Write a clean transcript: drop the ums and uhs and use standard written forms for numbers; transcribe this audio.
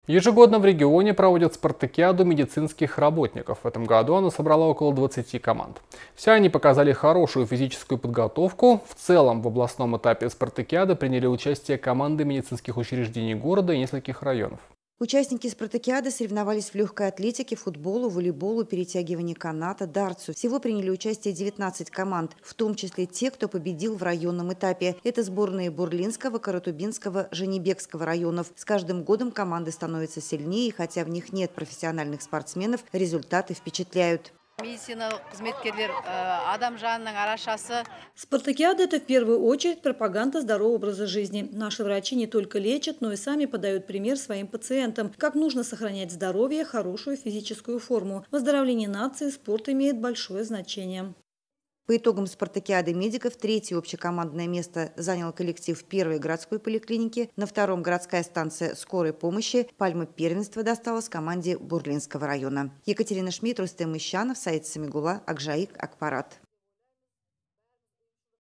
Ежегодно в регионе проводят спартакиаду медицинских работников. В этом году она собрала около 20 команд. Все они показали хорошую физическую подготовку. В целом в областном этапе спартакиады приняли участие команды медицинских учреждений города и нескольких районов. Участники спартакиады соревновались в легкой атлетике, футболу, волейболу, перетягивании каната, дартсу. Всего приняли участие 19 команд, в том числе те, кто победил в районном этапе. Это сборные Бурлинского, Каратубинского, Женебекского районов. С каждым годом команды становятся сильнее, и хотя в них нет профессиональных спортсменов, результаты впечатляют. Спартакиада – это в первую очередь пропаганда здорового образа жизни. Наши врачи не только лечат, но и сами подают пример своим пациентам, как нужно сохранять здоровье, хорошую физическую форму. В оздоровлении нации спорт имеет большое значение. По итогам спартакиады медиков третье общекомандное место занял коллектив первой городской поликлиники, на втором городская станция скорой помощи, пальма первенства досталась команде Бурлинского района. Екатерина Шмидт, Рустем Ищанов, Саид Самигула, Акжаик, Акпарат.